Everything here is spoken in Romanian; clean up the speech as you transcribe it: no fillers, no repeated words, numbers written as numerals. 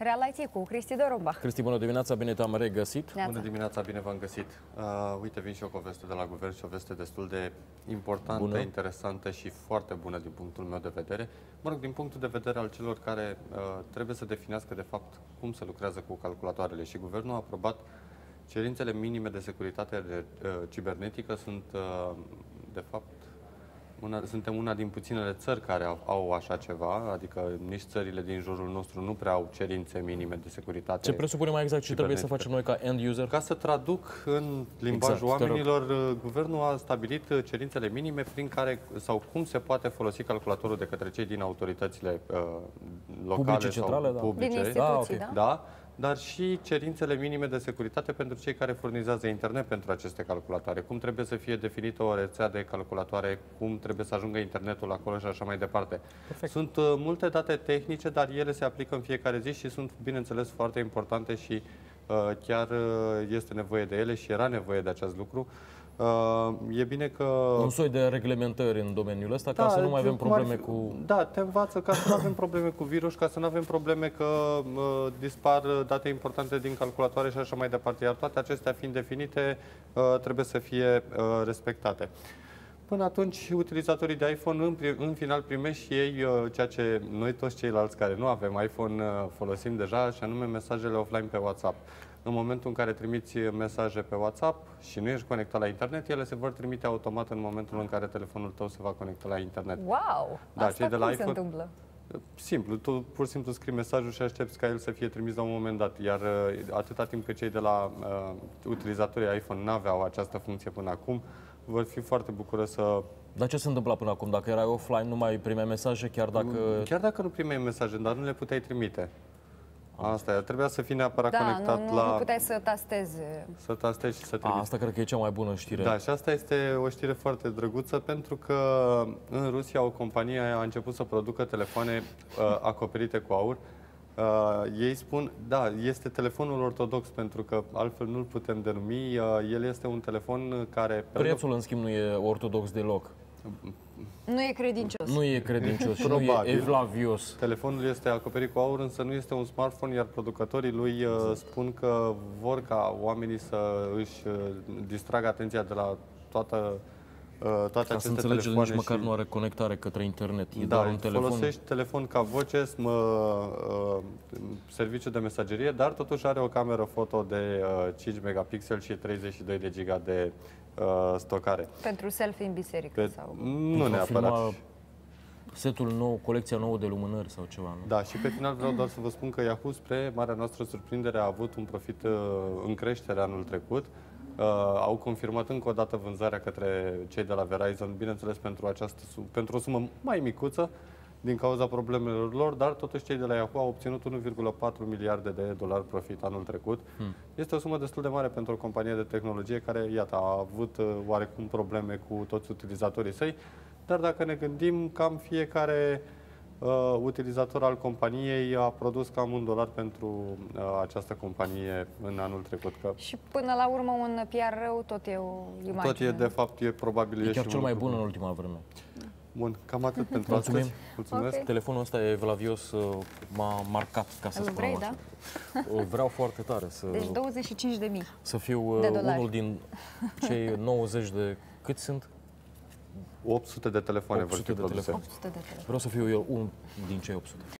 Real IT cu Cristi Dorumbach. Cristi, bună dimineața, bine te-am regăsit. Bună dimineața, bine v-am găsit. Uite, vin și eu cu o veste de la guvern și o veste destul de importantă, bună, interesantă și foarte bună din punctul meu de vedere. Mă rog, din punctul de vedere al celor care trebuie să definească de fapt cum se lucrează cu calculatoarele. Și guvernul a aprobat cerințele minime de securitate cibernetică. Sunt, de fapt, suntem una din puținele țări care au așa ceva, adică nici țările din jurul nostru nu prea au cerințe minime de securitate. Ce presupune mai exact ce trebuie să facem noi ca end user? Ca să traduc în limbajul oamenilor, guvernul a stabilit cerințele minime prin care sau cum se poate folosi calculatorul de către cei din autoritățile locale publice, centrale, sau publice, din instituții, da? Dar și cerințele minime de securitate pentru cei care furnizează internet pentru aceste calculatoare. Cum trebuie să fie definită o rețea de calculatoare, cum trebuie să ajungă internetul acolo și așa mai departe. Perfect. Sunt multe date tehnice, dar ele se aplică în fiecare zi și sunt, bineînțeles, foarte importante și chiar este nevoie de ele și era nevoie de acest lucru. E bine că... Un soi de reglementări în domeniul ăsta, ca să nu mai avem probleme cu... Da, te învață ca să nu avem probleme cu virus, ca să nu avem probleme că dispar date importante din calculatoare și așa mai departe. Iar toate acestea fiind definite, trebuie să fie respectate. Până atunci, utilizatorii de iPhone în final primesc și ei ceea ce noi toți ceilalți care nu avem iPhone folosim deja, și anume mesajele offline pe WhatsApp. În momentul în care trimiți mesaje pe WhatsApp și nu ești conectat la internet, ele se vor trimite automat în momentul în care telefonul tău se va conecta la internet. Wow! Da, asta cei de la cum iPhone, se întâmplă? Simplu, tu pur și simplu scrii mesajul și aștepți ca el să fie trimis la un moment dat. Iar atâta timp cât cei de la utilizatorii iPhone n-aveau această funcție până acum, vor fi foarte bucuroși să... Dar ce se întâmpla până acum? Dacă erai offline, nu mai primeai mesaje, chiar dacă... Chiar dacă nu primeai mesaje, dar nu le puteai trimite. Asta e, trebuia să fii neapărat conectat la... nu puteai să tastezi. Să tastezi și să trimiți. Asta cred că e cea mai bună știre. Da, și asta este o știre foarte drăguță, pentru că în Rusia o companie a început să producă telefoane acoperite cu aur. Ei spun, da, este telefonul ortodox, pentru că altfel nu-l putem denumi. El este un telefon care... Prețul, în schimb, nu e ortodox deloc. Nu e credincios. Nu e credincios și nu e evlavios. Telefonul este acoperit cu aur, însă nu este un smartphone, iar producătorii lui spun că vor ca oamenii să își distragă atenția de la toate aceste telefoane. Nici măcar nu are conectare către internet. E da, doar un telefon. Folosești telefon ca voce, serviciu de mesagerie, dar totuși are o cameră foto de 5 megapixel și 32 de giga de stocare. Pentru selfie în biserică? Sau... Nu neapărat. Setul nou, colecția nouă de lumânări sau ceva, nu? Da, și pe final vreau doar să vă spun că Yahoo, spre marea noastră surprindere, a avut un profit în creștere anul trecut. Au confirmat încă o dată vânzarea către cei de la Verizon, bineînțeles pentru o sumă mai micuță din cauza problemelor lor, dar totuși cei de la Yahoo au obținut 1,4 miliarde de dolari profit anul trecut. Este o sumă destul de mare pentru o companie de tehnologie care, iată, a avut oarecum probleme cu toți utilizatorii săi, dar dacă ne gândim, cam fiecare utilizator al companiei a produs cam $1 pentru această companie în anul trecut. Și până la urmă un PR rău tot e o imagine. Tot e, de fapt, e probabil... E chiar cel mai bun în ultima vreme. Bun, cam atât pentru astăzi. Mulțumesc. Okay. Telefonul ăsta e evlavios, m-a marcat, ca să spun așa. Da? Vreau foarte tare să... Deci 25.000 să fiu unul din cei 90 de... Cât sunt? 800 de telefoane vor fi produse. 800 de telefoane. Vreau să fiu eu unul din cei 800.